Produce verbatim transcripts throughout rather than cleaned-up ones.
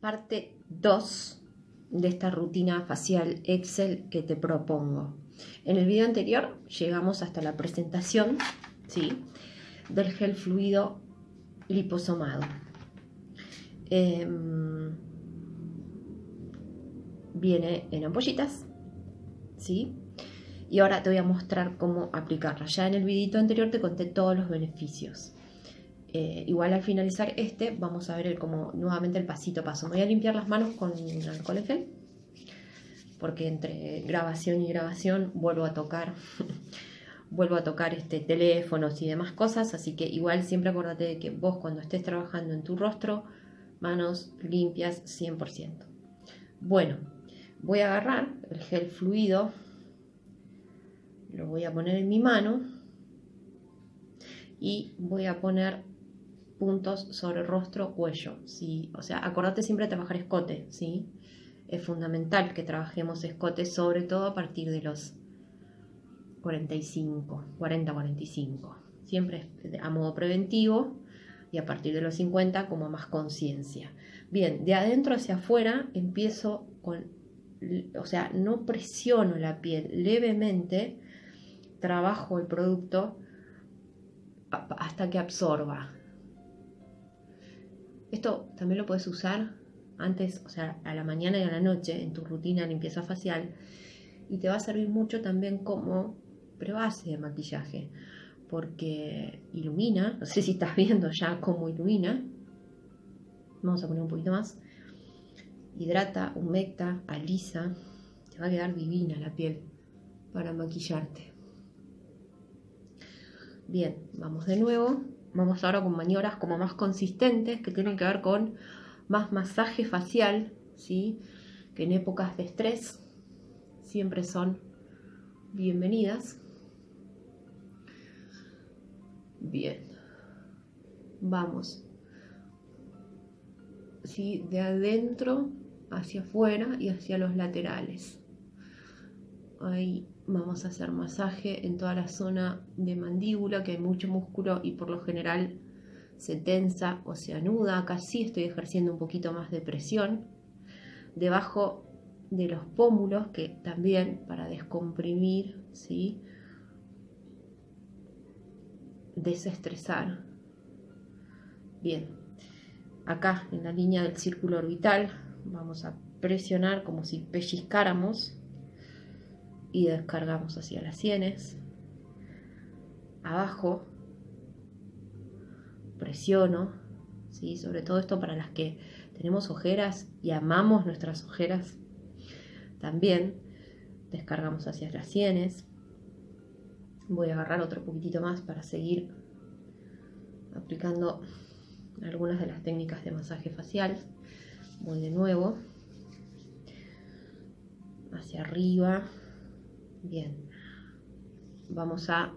parte dos de esta rutina facial Excel que te propongo. En el video anterior llegamos hasta la presentación, ¿sí?, del gel fluido liposomado. Eh, viene en ampollitas, ¿sí? Y ahora te voy a mostrar cómo aplicarla. Ya en el videito anterior te conté todos los beneficios. Eh, igual al finalizar este vamos a ver el, como, nuevamente el pasito a paso. Me voy a limpiar las manos con alcohol en gel, porque entre grabación y grabación vuelvo a tocar vuelvo a tocar este, teléfonos y demás cosas, así que igual siempre acordate de que vos cuando estés trabajando en tu rostro, manos limpias cien por ciento. Bueno, voy a agarrar el gel fluido, lo voy a poner en mi mano y voy a poner puntos sobre rostro, cuello, ¿sí? O sea, acordate siempre de trabajar escote, ¿sí? Es fundamental que trabajemos escote, sobre todo a partir de los cuarenta y cinco, cuarenta a cuarenta y cinco. Siempre a modo preventivo y a partir de los cincuenta como más conciencia. Bien, de adentro hacia afuera empiezo con, o sea, no presiono la piel, levemente trabajo el producto hasta que absorba. Esto también lo puedes usar antes, o sea, a la mañana y a la noche en tu rutina de limpieza facial, y te va a servir mucho también como prebase de maquillaje, porque ilumina. No sé si estás viendo ya cómo ilumina. Vamos a poner un poquito más. Hidrata, humecta, alisa. Te va a quedar divina la piel para maquillarte. Bien, vamos de nuevo. Vamos ahora con maniobras como más consistentes, que tienen que ver con más masaje facial, ¿sí?, que en épocas de estrés siempre son bienvenidas. Bien, vamos, ¿sí?, de adentro hacia afuera y hacia los laterales. Ahí vamos a hacer masaje en toda la zona de mandíbula, que hay mucho músculo y por lo general se tensa o se anuda. Acá sí estoy ejerciendo un poquito más de presión. Debajo de los pómulos, que también para descomprimir, ¿sí?, desestresar. Bien, acá en la línea del círculo orbital vamos a presionar como si pellizcáramos y descargamos hacia las sienes. Abajo presiono, ¿sí?, sobre todo esto para las que tenemos ojeras y amamos nuestras ojeras. También descargamos hacia las sienes. Voy a agarrar otro poquitito más para seguir aplicando algunas de las técnicas de masaje facial. Voy de nuevo hacia arriba. Bien, vamos a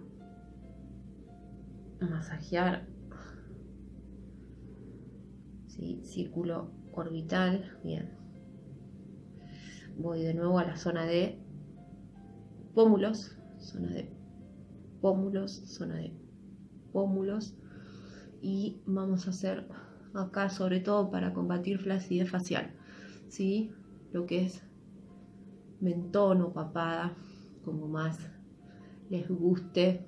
masajear, ¿sí?, círculo orbital. Bien, voy de nuevo a la zona de pómulos, zona de pómulos, zona de pómulos, y vamos a hacer acá sobre todo para combatir flacidez facial, ¿sí?, lo que es mentón o papada, como más les guste,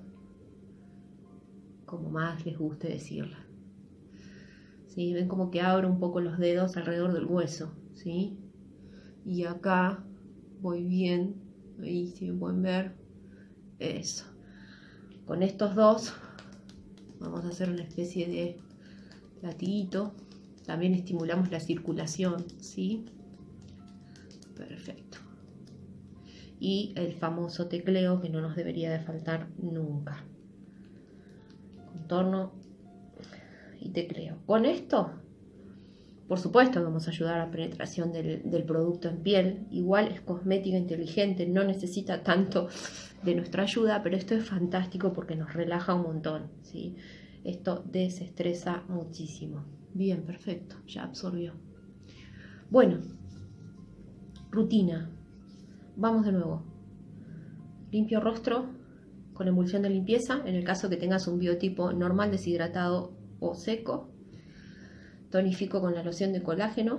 como más les guste decirla, ¿sí? Ven como que abro un poco los dedos alrededor del hueso, ¿sí? Y acá voy bien, ahí si me pueden ver, eso. Con estos dos vamos a hacer una especie de latiguito. También estimulamos la circulación, ¿sí? Perfecto. Y el famoso tecleo, que no nos debería de faltar nunca. Contorno y tecleo. Con esto, por supuesto, vamos a ayudar a la penetración del, del producto en piel. Igual es cosmética inteligente, no necesita tanto de nuestra ayuda, pero esto es fantástico porque nos relaja un montón, ¿sí? Esto desestresa muchísimo. Bien, perfecto, ya absorbió. Bueno, rutina. Vamos de nuevo. Limpio rostro con emulsión de limpieza, en el caso que tengas un biotipo normal, deshidratado o seco. Tonifico con la loción de colágeno,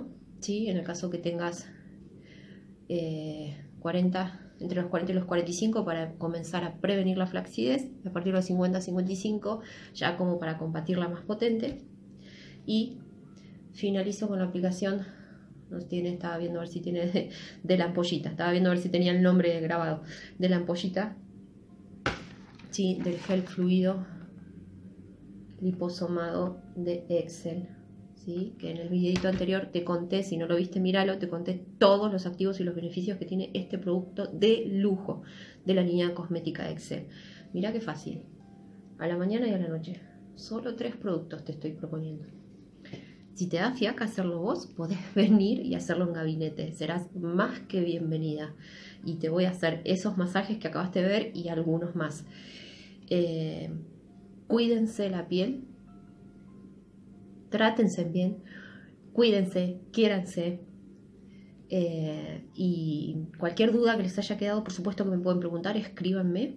¿sí? En el caso que tengas eh, cuarenta, entre los cuarenta y los cuarenta y cinco, para comenzar a prevenir la flacidez, a partir de los cincuenta a cincuenta y cinco ya como para combatirla más potente. Y finalizo con la aplicación, no tiene, estaba viendo a ver si tiene de, de la ampollita, estaba viendo a ver si tenía el nombre grabado, de la ampollita, ¿sí? Del gel fluido liposomado de Excel, ¿sí? Que en el videito anterior te conté, si no lo viste míralo, te conté todos los activos y los beneficios que tiene este producto de lujo de la línea cosmética de Excel. Mirá qué fácil, a la mañana y a la noche, solo tres productos te estoy proponiendo. Si te da fiaca hacerlo vos, podés venir y hacerlo en gabinete. Serás más que bienvenida. Y te voy a hacer esos masajes que acabaste de ver y algunos más. Eh, cuídense la piel. Trátense bien. Cuídense, quiéranse. Eh, y cualquier duda que les haya quedado, por supuesto que me pueden preguntar, escríbanme.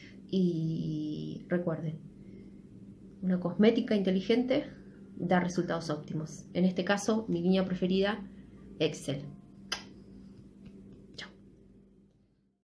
Y recuerden, una cosmética inteligente da resultados óptimos. En este caso, mi línea preferida, Excel.